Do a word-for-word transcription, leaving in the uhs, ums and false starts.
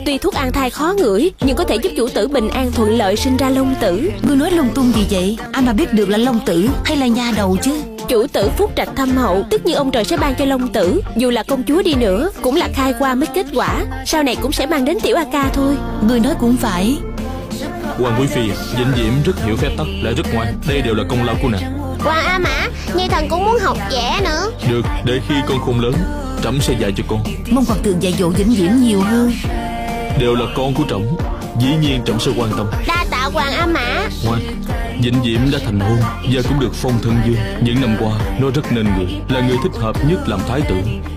Tuy thuốc an thai khó ngửi, nhưng có thể giúp chủ tử bình an thuận lợi sinh ra long tử. Ngươi nói lung tung gì vậy? Ai mà biết được là long tử hay là nha đầu chứ? Chủ tử phúc trạch thâm hậu, tất nhiên ông trời sẽ ban cho long tử. Dù là công chúa đi nữa, cũng là khai qua mới kết quả. Sau này cũng sẽ mang đến tiểu A Ca thôi. Ngươi nói cũng phải. Hoàng quý phi, Vĩnh Diễm rất hiểu phép tắc, lại rất ngoan. Đây đều là công lao của nàng. Hoàng A Mã, Nhi thần cũng muốn học vẽ nữa. Được, để khi con khôn lớn, trẫm sẽ dạy cho con. Mong hoàng thượng dạy dỗ Vĩnh Diễm nhiều hơn. Đều là con của trẫm, dĩ nhiên trẫm sẽ quan tâm. Đa tạ Hoàng A Mã. Ngoan, Vĩnh Diễm đã thành hôn và cũng được phong thân vương. Những năm qua nó rất nên người, là người thích hợp nhất làm thái tử.